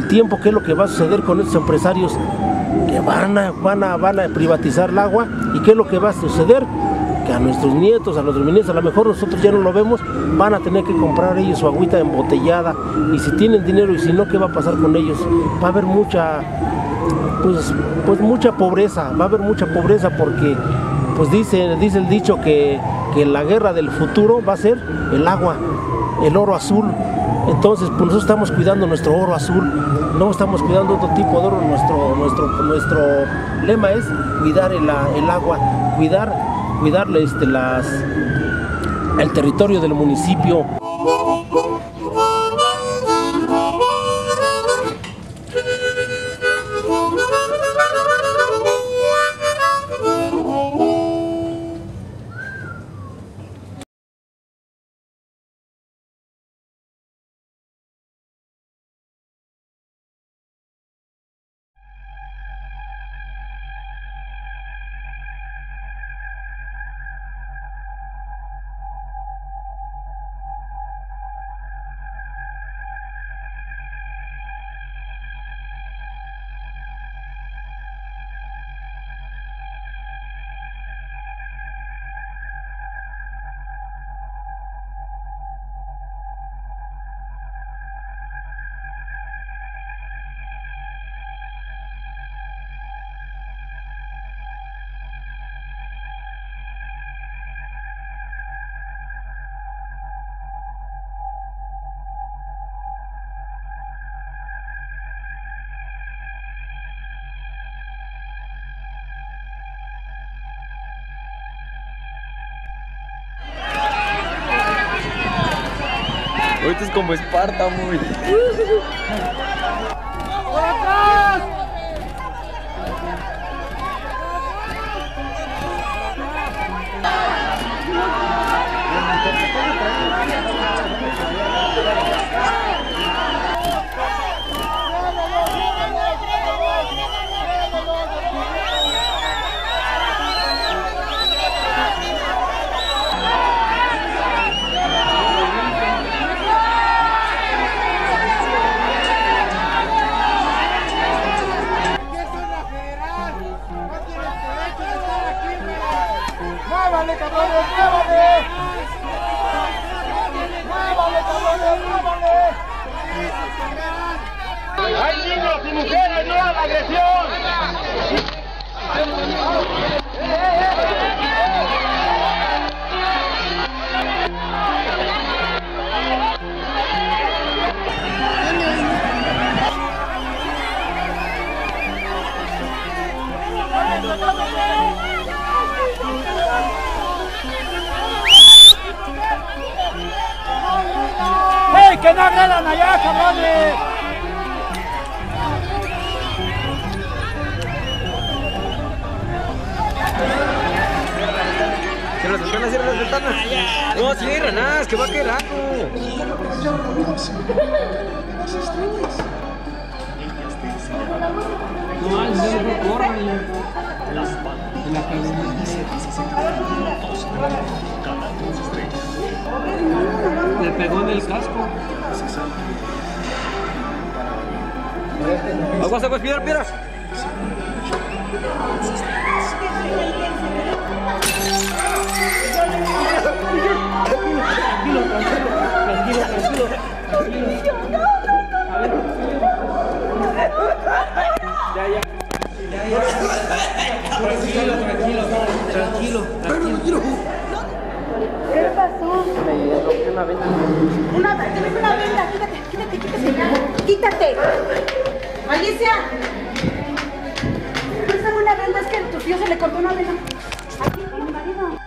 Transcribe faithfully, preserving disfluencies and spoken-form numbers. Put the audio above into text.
tiempo, ¿qué es lo que va a suceder con estos empresarios que van a, van a, van a privatizar el agua? ¿Y qué es lo que va a suceder? Que a nuestros nietos, a nuestros nietos, a lo mejor nosotros ya no lo vemos, van a tener que comprar ellos su agüita embotellada, y si tienen dinero y si no, ¿qué va a pasar con ellos? Va a haber mucha, pues, pues mucha pobreza, va a haber mucha pobreza porque, pues dice, dice el dicho que, que la guerra del futuro va a ser el agua, el oro azul. Entonces, pues nosotros estamos cuidando nuestro oro azul, no estamos cuidando otro tipo de oro. Nuestro, nuestro, nuestro lema es cuidar el, el agua, cuidar, cuidarle este, las, el territorio del municipio. Ahorita es como Esparta, muy. ¡Por atrás! ¡Muévale, cabrones! ¡Muévale! ¡Muévale, cabrones! ¡Muévale! ¡Hay niños y mujeres! ¡No a la agresión! ¡Hey, que no agredan allá, cabrones! Cierra las ventanas, cierra las ventanas. No, cierra nada, es que va a caer rato. No, el dedo no corre. En la le pegó en el casco. Aguas, aguas, piedra, piedra. Tranquilo, tranquilo, tranquilo, tranquilo. A ver. Ya, ya. Ya, ya. Tranquilo, tranquilo, tranquilo, tranquilo. ¿Qué le pasó? Me rompió una venda. Una, tienes una venda, quítate, quítate, quítate ya. Quítate. Alicia. Préstame una venda, es que a tu tío se le cortó una venda. Aquí, a mi marido.